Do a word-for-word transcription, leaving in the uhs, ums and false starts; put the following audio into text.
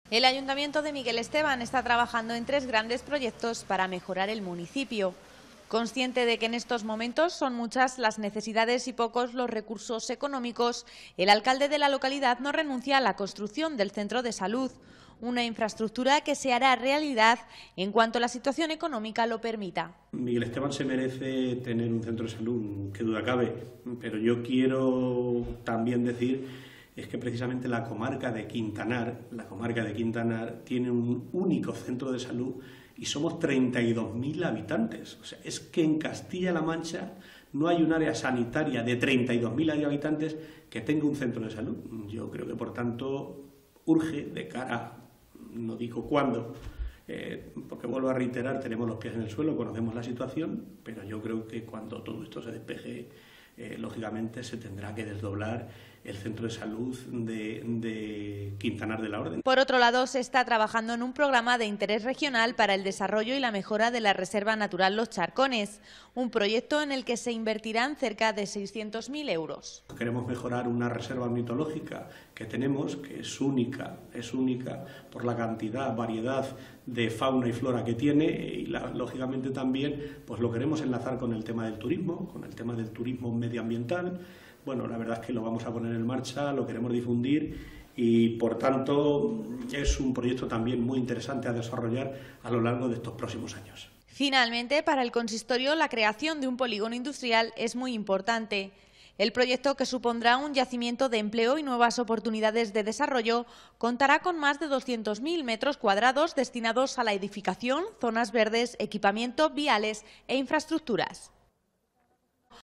El Ayuntamiento de Miguel Esteban está trabajando en tres grandes proyectos para mejorar el municipio. Consciente de que en estos momentos son muchas las necesidades y pocos los recursos económicos, el alcalde de la localidad no renuncia a la construcción del centro de salud, una infraestructura que se hará realidad en cuanto la situación económica lo permita. Miguel Esteban se merece tener un centro de salud, qué duda cabe, pero yo quiero también decir es que precisamente la comarca de Quintanar, la comarca de Quintanar tiene un único centro de salud y somos treinta y dos mil habitantes. O sea, es que en Castilla-La Mancha no hay un área sanitaria de treinta y dos mil habitantes que tenga un centro de salud. Yo creo que, por tanto, urge de cara, no digo cuándo, eh, porque vuelvo a reiterar, tenemos los pies en el suelo, conocemos la situación, pero yo creo que cuando todo esto se despeje, eh, lógicamente se tendrá que desdoblar el centro de salud de, de Quintanar de la Orden. Por otro lado, se está trabajando en un programa de interés regional para el desarrollo y la mejora de la Reserva Natural Los Charcones, un proyecto en el que se invertirán cerca de seiscientos mil euros. Queremos mejorar una reserva mitológica que tenemos, que es única, es única por la cantidad, variedad de fauna y flora que tiene, y la, lógicamente también pues lo queremos enlazar con el tema del turismo, con el tema del turismo medioambiental. Bueno, la verdad es que lo vamos a poner en marcha, lo queremos difundir y, por tanto, es un proyecto también muy interesante a desarrollar a lo largo de estos próximos años. Finalmente, para el consistorio, la creación de un polígono industrial es muy importante. El proyecto, que supondrá un yacimiento de empleo y nuevas oportunidades de desarrollo, contará con más de doscientos mil metros cuadrados destinados a la edificación, zonas verdes, equipamiento, viales e infraestructuras.